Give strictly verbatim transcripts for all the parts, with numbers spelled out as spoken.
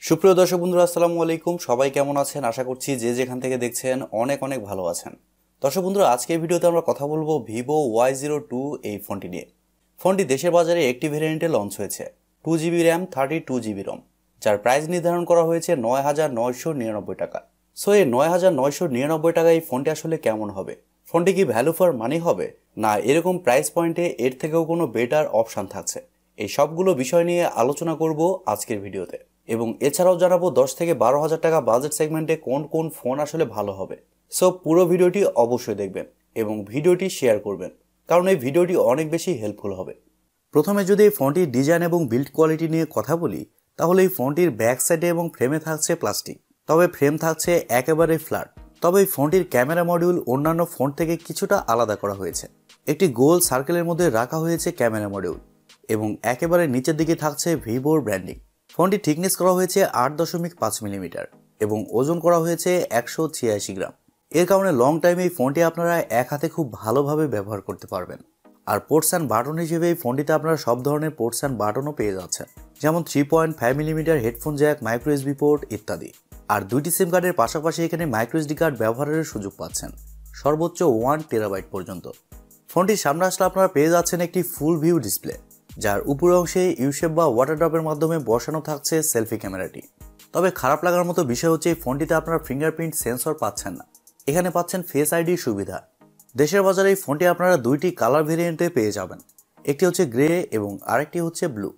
সুপ্রিয় দর্শক বন্ধুরা আসসালামু আলাইকুম। সবাই কেমন আছেন? আশা করছি যে যেখান থেকে দেখছেন অনেক অনেক ভালো আছেন। দর্শক বন্ধুরা, আজকের ভিডিওতে আমরা কথা বলবো ভিভো ওয়াই জিরো টু এই ফোনটি নিয়ে। ফোনটি দেশের বাজারে একটি ভেরিয়েন্টে লঞ্চ হয়েছে, two GB RAM thirty two GB ROM, যার প্রাইস নির্ধারণ করা হয়েছে নয় হাজার নয়শো নিরানব্বই টাকা। সো এই নয় হাজার নয়শো নিরানব্বই টাকায় এই ফোনটি আসলে কেমন হবে? ফোনটি কি ভ্যালু ফর মানি হবে, না এরকম প্রাইস পয়েন্টে এর থেকেও কোনো বেটার অপশান থাকছে? এই সবগুলো বিষয় নিয়ে আলোচনা করব আজকের ভিডিওতে, এবং এছাড়াও জানাবো দশ থেকে বারো হাজার টাকা বাজেট সেগমেন্টে কোন কোন ফোন আসলে ভালো হবে। সো পুরো ভিডিওটি অবশ্যই দেখবেন এবং ভিডিওটি শেয়ার করবেন, কারণ এই ভিডিওটি অনেক বেশি হেল্পফুল হবে। প্রথমে যদি এই ফোনটির ডিজাইন এবং বিল্ড কোয়ালিটি নিয়ে কথা বলি, তাহলে এই ফোনটির ব্যাক সাইডে এবং ফ্রেমে থাকছে প্লাস্টিক, তবে ফ্রেম থাকছে একেবারে ফ্ল্যাট। তবে এই ফোনটির ক্যামেরা মডিউল অন্যান্য ফোন থেকে কিছুটা আলাদা করা হয়েছে। একটি গোল সার্কেলের মধ্যে রাখা হয়েছে ক্যামেরা মডিউল, এবং একেবারে নিচের দিকে থাকছে ভিভোর ব্র্যান্ডিং। ফোনটি থিকনেস করা হয়েছে আট দশমিক পাঁচ মিলিমিটার এবং ওজন করা হয়েছে একশো ছিয়াশি গ্রাম। এর কারণে লং টাইমে এই ফোনটি আপনারা এক হাতে খুব ভালোভাবে ব্যবহার করতে পারবেন। আর পোর্টস অ্যান্ড বাটন হিসেবে এই ফোনটিতে আপনারা সব ধরনের পোর্টস অ্যান্ড বাটনও পেয়ে যাচ্ছেন, যেমন three point five millimetre headphone jack, micro SD port ইত্যাদি। আর দুইটি সিম কার্ডের পাশাপাশি এখানে মাইক্রো এসডি কার্ড ব্যবহারের সুযোগ পাচ্ছেন, সর্বোচ্চ ওয়ান টেরাবাইট পর্যন্ত। ফোনটির সামনে আসলে আপনারা পেয়ে যাচ্ছেন একটি ফুল ভিউ ডিসপ্লে, যার উপর অংশে ইউশেপ বা ওয়াটার ড্রপের মাধ্যমে বসানো থাকছে সেলফি ক্যামেরাটি। তবে খারাপ লাগার মতো বিষয় হচ্ছে এই ফোনটিতে আপনারা ফিঙ্গারপ্রিন্ট সেন্সর পাচ্ছেন না, এখানে পাচ্ছেন ফেস আইডির সুবিধা। দেশের বাজারে এই ফোনটি আপনারা দুইটি কালার ভেরিয়েন্টে পেয়ে যাবেন, একটি হচ্ছে গ্রে এবং আরেকটি হচ্ছে ব্লু।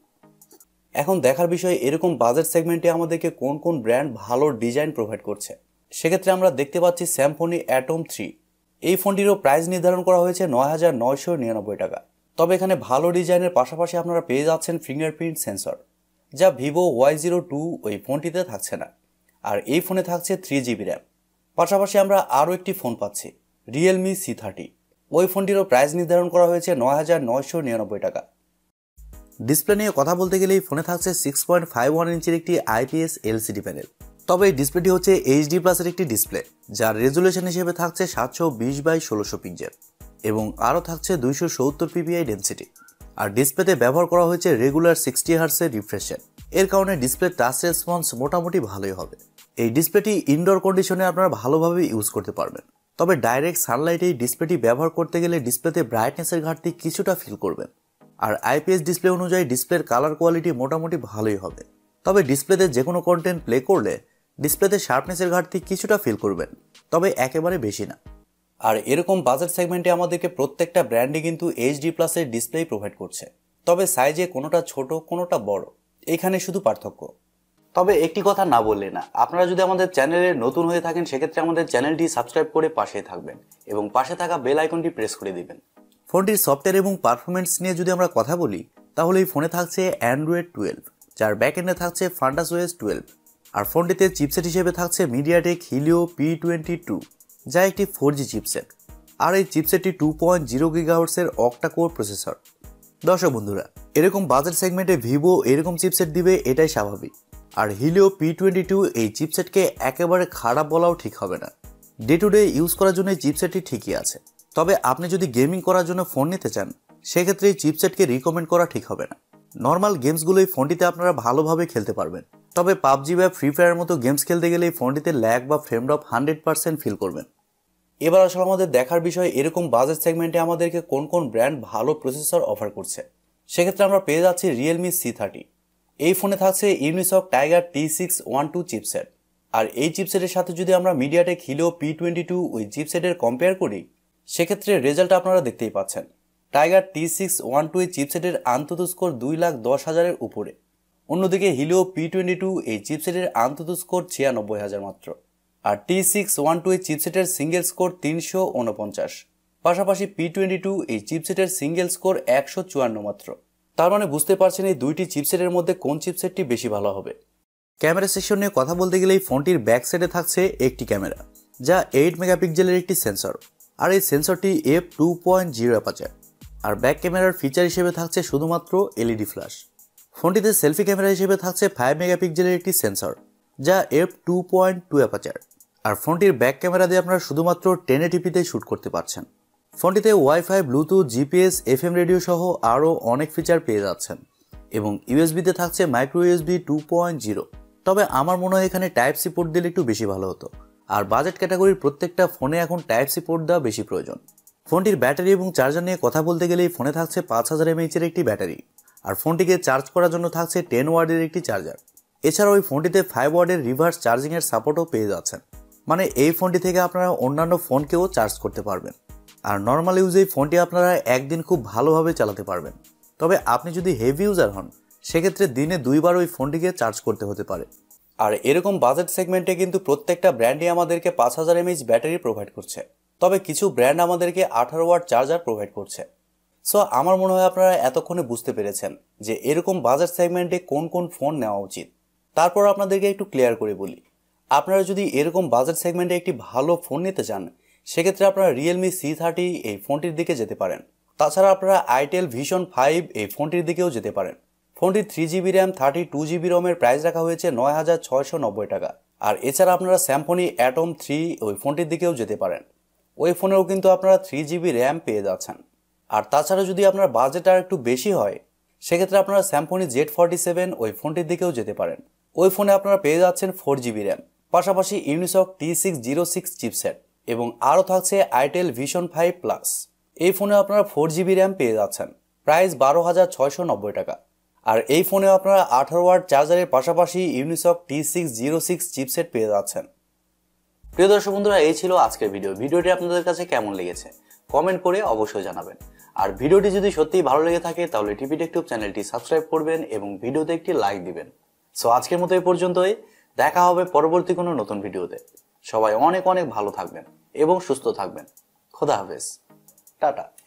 এখন দেখার বিষয়, এরকম বাজেট সেগমেন্টে আমাদেরকে কোন কোন ব্র্যান্ড ভালো ডিজাইন প্রোভাইড করছে। সেক্ষেত্রে আমরা দেখতে পাচ্ছি স্যামসং অ্যাটম থ্রি। এই ফোনটিরও প্রাইস নির্ধারণ করা হয়েছে নয় হাজার নয়শো নিরানব্বই টাকা। তবে এখানে ভালো ডিজাইনের পাশাপাশি আপনারা পেয়ে যাচ্ছেন ফিঙ্গারপ্রিন্ট সেন্সর, যা ভিভো ওয়াই জিরো টু ওই ফোনটিতে থাকছে না। আর এই ফোনে থাকছে থ্রি জিবি র্যাম। পাশাপাশি আমরা আরও একটি ফোন পাচ্ছি, রিয়েলমি সি থার্টি। ওই ফোনটিরও প্রাইস নির্ধারণ করা হয়েছে নয় হাজার নয়শো নিরানব্বই টাকা। ডিসপ্লে নিয়ে কথা বলতে গেলে এই ফোনে থাকছে সিক্স পয়েন্ট ফাইভ ওয়ান ইঞ্চির একটি আইপিএস এলসিডি প্যানেল। তবে এই ডিসপ্লেটি হচ্ছে এইচডি প্লাসের একটি ডিসপ্লে, যার রেজুলেশন হিসেবে থাকছে সাতশো বিশ বাই ষোলোশো পিক্সেল এবং আরও থাকছে দুইশো সত্তর পিপিআই ডেন্সিটি। আর ডিসপ্লেতে ব্যবহার করা হয়েছে রেগুলার সিক্সটি হার্টসের রিফ্রেশ রেট। এর কারণে ডিসপ্লে টাচ রেসপন্স মোটামুটি ভালোই হবে। এই ডিসপ্লেটি ইনডোর কন্ডিশনে আপনারা ভালোভাবে ইউজ করতে পারবেন। তবে ডাইরেক্ট সানলাইটে এই ডিসপ্লেটি ব্যবহার করতে গেলে ডিসপ্লেতে ব্রাইটনেসের ঘাটতি কিছুটা ফিল করবেন। আর আইপিএস ডিসপ্লে অনুযায়ী ডিসপ্লের কালার কোয়ালিটি মোটামুটি ভালোই হবে। তবে ডিসপ্লেতে যে কোনো কন্টেন্ট প্লে করলে ডিসপ্লেতে শার্পনেসের ঘাটতি কিছুটা ফিল করবেন, তবে একেবারে বেশি না। আর এরকম বাজেট সেগমেন্টে আমাদেরকে প্রত্যেকটা ব্র্যান্ডই কিন্তু এইচডি প্লাসের ডিসপ্লে প্রোভাইড করছে, তবে সাইজে কোনোটা ছোট কোনোটা বড়, এখানে শুধু পার্থক্য। তবে একটি কথা না বললে না, আপনারা যদি আমাদের চ্যানেলে নতুন হয়ে থাকেন সেক্ষেত্রে আমাদের চ্যানেলটি সাবস্ক্রাইব করে পাশে থাকবেন এবং পাশে থাকা বেল আইকনটি প্রেস করে দিবেন। ফোনটির সফটওয়্যার এবং পারফরমেন্স নিয়ে যদি আমরা কথা বলি, তাহলে এই ফোনে থাকছে অ্যান্ড্রয়েড টুয়েলভ, যার ব্যাকএন্ডে থাকছে ফান্টাসওয়েস টুয়েলভ। আর ফোনটিতে চিপসেট হিসেবে থাকছে MediaTek Helio P twenty two, যা একটি ফোর জি চিপসেট। আর এই চিপসেটটি টু পয়েন্ট জিরো গিগাহার্টজের অক্টা-কোর প্রসেসর। দর্শক বন্ধুরা, এরকম বাজেট সেগমেন্টে ভিভো এরকম চিপসেট দিবে এটাই স্বাভাবিক। আর হিলিও পি টোয়েন্টি টু এই চিপসেটকে একেবারে খারাপ বলাও ঠিক হবে না। ডে টু ডে ইউজ করার জন্য এই চিপসেটটি ঠিকই আছে। তবে আপনি যদি গেমিং করার জন্য ফোন নিতে চান, সেক্ষেত্রে এই চিপসেটকে রিকমেন্ড করা ঠিক হবে না। নর্মাল গেমসগুলো এই ফোনটিতে আপনারা ভালোভাবে খেলতে পারবেন, তবে পাবজি বা ফ্রি ফায়ার মতো গেমস খেলতে গেলে এই ফোনটিতে ল্যাগ বা frame drop hundred percent feel করবেন। এবার আসলে আমাদের দেখার বিষয়, এরকম বাজেট সেগমেন্টে আমাদেরকে কোন কোন ব্র্যান্ড ভালো প্রসেসর অফার করছে। সেক্ষেত্রে আমরা পেয়ে যাচ্ছি রিয়েলমি সি থার্টি। এই ফোনে থাকছে Unisoc Tiger T six one two chipset. আর এই চিপসেটের সাথে যদি আমরা MediaTek Helio P twenty two ওই চিপসেটের কম্পেয়ার করি, সেক্ষেত্রে রেজাল্ট আপনারা দেখতেই পাচ্ছেন। Tiger T six one two এই চিপসেটের আন্তত স্কোর দুই লাখ দশ হাজারের উপরে। অন্যদিকে হিলিও পি টোয়েন্টি টু এই চিপসেটের আন্তত স্কোর ছিয়ানব্বই হাজার মাত্র। আর টি সিক্স ওয়ান টু এই চিপসেটের সিঙ্গেল স্কোর তিনশো উনপঞ্চাশ। পাশাপাশি পি টোয়েন্টি টু এই চিপসেটের সিঙ্গেল স্কোর একশো চুয়ান্ন মাত্র। তার মানে বুঝতে পারছেন এই দুইটি চিপসেটের মধ্যে কোন চিপসেটটি বেশি ভালো হবে। ক্যামেরা সেকশন নিয়ে কথা বলতে গেলে এই ফোনটির ব্যাক সাইডে থাকছে একটি ক্যামেরা, যা এইট মেগাপিক্সেলের একটি সেন্সর। আর এই সেন্সরটি F two point zero aperture. আর ব্যাক ক্যামেরার ফিচার হিসেবে থাকছে শুধুমাত্র এলইডি ফ্ল্যাশ। ফোনটিতে সেলফি ক্যামেরা হিসেবে থাকছে ফাইভ মেগাপিক্সেলের একটি সেন্সর, যা F two point two aperture. আর ফোনটির ব্যাক ক্যামেরা দিয়ে আপনারা শুধুমাত্র টেন এইটিপিতে শ্যুট করতে পারছেন। ফোনটিতে wifi, Bluetooth, GPS, FM radio সহ আরও অনেক ফিচার পেয়ে যাচ্ছেন এবং ইউএসবিতে থাকছে micro USB two point zero. তবে আমার মনে হয় এখানে টাইপ সি পোর্ট দিলে একটু বেশি ভালো হতো। আর বাজেট ক্যাটাগরির প্রত্যেকটা ফোনে এখন টাইপ সি পোর্ট দেওয়া বেশি প্রয়োজন। ফোনটির ব্যাটারি এবং চার্জার নিয়ে কথা বলতে গেলে এই ফোনে থাকছে পাঁচ হাজার এমএএইচ এর একটি ব্যাটারি, আর ফোনটিকে চার্জ করার জন্য থাকছে টেন ওয়াটের একটি চার্জার। এছাড়াও ওই ফোনটিতে ফাইভ ওয়াটের রিভার্স চার্জিং এর সাপোর্টও পেয়ে যাচ্ছেন, মানে এই ফোনটি থেকে আপনারা অন্যান্য ফোনকেও চার্জ করতে পারবেন। আর নর্মাল ইউজে এই ফোনটি আপনারা একদিন খুব ভালোভাবে চালাতে পারবেন। তবে আপনি যদি হেভি ইউজার হন সেক্ষেত্রে দিনে দুইবার ওই ফোনটিকে চার্জ করতে হতে পারে। আর এরকম বাজেট সেগমেন্টে কিন্তু প্রত্যেকটা ব্র্যান্ডই আমাদেরকে পাঁচ হাজার এমএএইচ ব্যাটারি প্রোভাইড করছে, তবে কিছু ব্র্যান্ড আমাদেরকে আঠারো ওয়াট চার্জার প্রোভাইড করছে। সো আমার মনে হয় আপনারা এতক্ষণে বুঝতে পেরেছেন যে এরকম বাজেট সেগমেন্টে কোন কোন ফোন নেওয়া উচিত। তারপর আপনাদেরকে একটু ক্লিয়ার করে বলি, আপনারা যদি এরকম বাজেট সেগমেন্টে একটি ভালো ফোন নিতে চান সেক্ষেত্রে আপনারা রিয়েলমি সি থার্টি এই ফোনটির দিকে যেতে পারেন। তাছাড়া আপনারা আইটেল ভিশন ফাইভ এই ফোনটির দিকেও যেতে পারেন। ফোনটির three GB RAM thirty two GB রমের প্রাইস রাখা হয়েছে নয় হাজার ছয়শো নব্বই টাকা। আর এছাড়া আপনারা স্যামসং অ্যাটম থ্রি ওই ফোনটির দিকেও যেতে পারেন। ওই ফোনেও কিন্তু আপনারা থ্রি জিবি র্যাম পেয়ে যাচ্ছেন। আর তাছাড়া যদি আপনার বাজেট আর একটু বেশি হয় সেক্ষেত্রে আপনারা স্যামসং জেড ফর্টি সেভেন ওই ফোনটির দিকেও যেতে পারেন। ওই ফোনে আপনারা পেয়ে যাচ্ছেন ফোর জিবি র্যাম, পাশাপাশি Unisoc T six zero six chipset এবং আরও থাকছে আইটেল ভিশন ফাইভ প্লাস। এই ফোনে আপনারা ফোর জিবি র্যাম পেয়ে যাচ্ছেন, প্রাইস বারো হাজার ছয়শো নব্বই টাকা। আর এই ফোনে আপনারা আঠারো ওয়াট চার্জারের পাশাপাশি Unisoc T six zero six chipset পেয়ে যাচ্ছেন। প্রিয় দর্শক বন্ধুরা, এই ছিল আজকের ভিডিও। ভিডিওটি আপনাদের কাছে কেমন লেগেছে কমেন্ট করে অবশ্যই জানাবেন। আর ভিডিওটি যদি সত্যিই ভালো লেগে থাকে তাহলে টিভি টেকটিউব চ্যানেলটি সাবস্ক্রাইব করবেন এবং ভিডিওতে একটি লাইক দিবেন। সো আজকের মতো এই পর্যন্তই, দেখা হবে পরবর্তী কোনো নতুন ভিডিওতে। সবাই অনেক অনেক ভালো থাকবেন এবং সুস্থ থাকবেন। খোদা হাফেজ, টাটা।